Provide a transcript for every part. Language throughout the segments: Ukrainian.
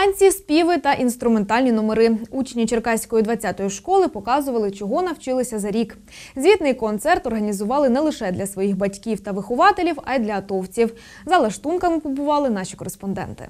Танці, співи та інструментальні номери. Учні Черкаської 20-ї школи показували, чого навчилися за рік. Звітний концерт організували не лише для своїх батьків та вихователів, а й для атовців. За лаштунками побували наші кореспонденти.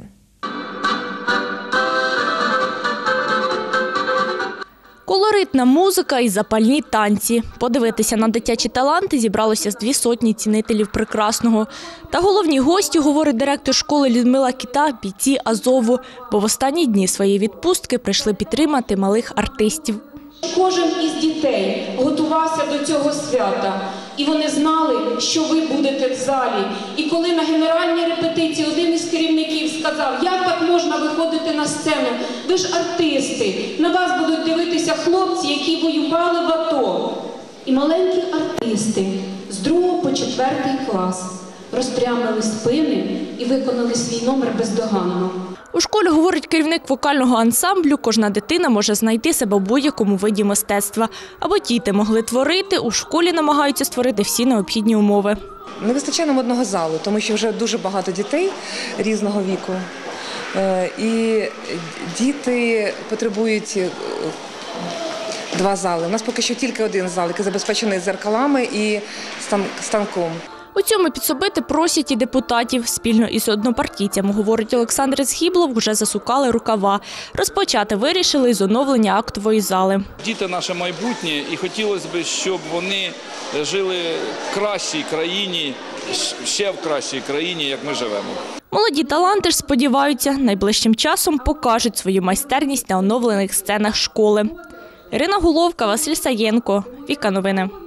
Колоритна музика і запальні танці. Подивитися на дитячі таланти зібралося з 200 цінителів прекрасного. Та головні гості, говорить директор школи Людмила Кіта, бійці Азову, бо в останні дні своєї відпустки прийшли підтримати малих артистів. Кожен із дітей готувався до цього свята, і вони знали, що ви будете в залі. І коли на генеральній репетиції один із керівників сказав, як так можна виходити на сцену, ви ж артисти, на вас будуть дивитися хлопці, які воювали в АТО. І маленькі артисти з 2 по 4 клас розпрямили спини і виконали свій номер бездоганно. У школі, говорить керівник вокального ансамблю, кожна дитина може знайти себе в будь-якому виді мистецтва. Аби діти могли творити, у школі намагаються створити всі необхідні умови. Не вистачає нам одного залу, тому що вже дуже багато дітей різного віку. І діти потребують 2 зали. У нас поки що тільки один зал, який забезпечений дзеркалами і станком. У цьому підсобити просять і депутатів. Спільно із однопартійцями, говорить Олександр Згіблов, вже засукали рукава. Розпочати вирішили із оновлення актової зали. Діти – наше майбутнє, і хотілося б, щоб вони жили в кращій країні, ще в кращій країні, як ми живемо. Молоді таланти ж сподіваються, найближчим часом покажуть свою майстерність на оновлених сценах школи. Ірина Головка, Василь Саєнко, Віка Новини.